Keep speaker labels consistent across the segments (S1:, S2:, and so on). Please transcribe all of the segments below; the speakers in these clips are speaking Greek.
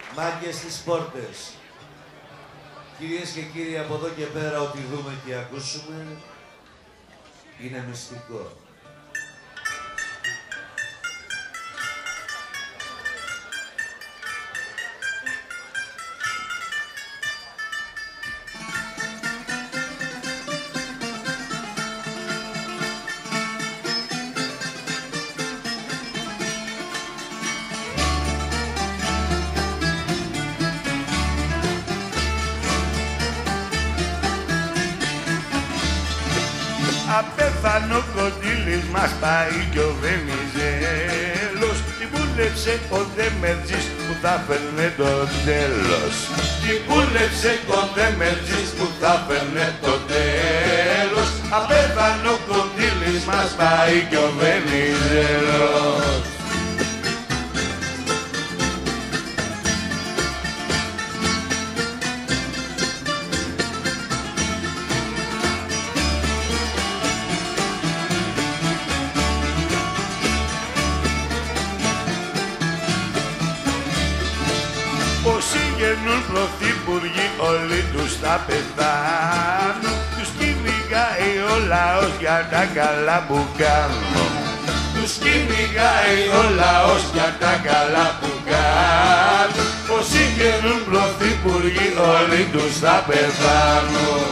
S1: Μάγκες στις πόρτες. Κυρίες και κύριοι, από εδώ και πέρα ό,τι δούμε και ακούσουμε είναι μυστικό.
S2: Απέθανε ο Κοντήλης, μας πάει κι ο Βενιζέλος. Την πούλεψε ο Δεμερτζής που θα φέρνε το τέλος. Την πούλεψε ο Δεμερτζής που θα φέρνε το τέλος. Απέθανε ο Κοντήλης, μας πάει κι ο Βενιζέλος. Όσοι γεννούν πρωθυπουργοί όλοι τους θα πεθάνουν. Τους κυνηγάει ο λαός για τα καλά που κάνουν. Τους κυνηγάει ο λαός για τα καλά που κάνουν. Όσοι γεννούν πρωθυπουργοί όλοι τους θα πεθάνουν.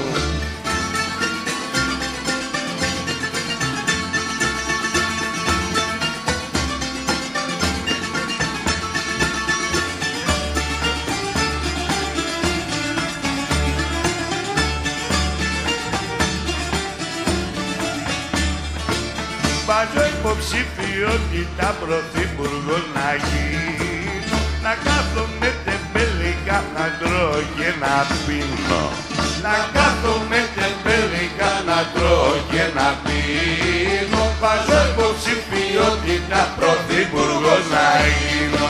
S2: Βάζω υποψηφιότητα πρωθυπουργός να γίνω. Να κάθομαι τεμπέλικα να τρώω και να πίνω. Να κάθομαι τεμπέλικα να τρώω και να πίνω. Βάζω υποψηφιότητα πρωθυπουργός να γίνω.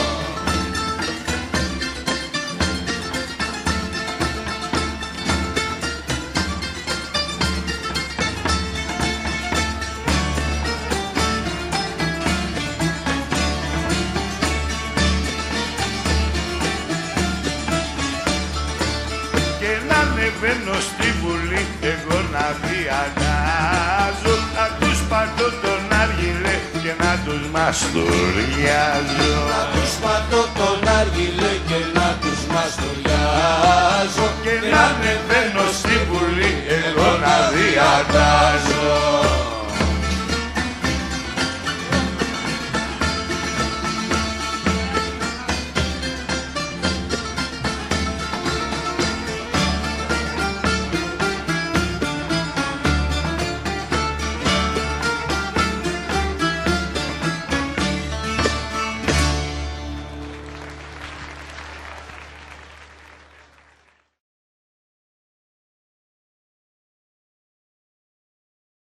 S2: Ανεβαίνω στη Βουλή εγώ να διανάζω. Να τους πατώ τον άργυλε και να τους μαστουριάζω.
S1: Να τους πατώ τον άργυλε και να τους μαστουριάζω.
S2: Και να ανεβαίνω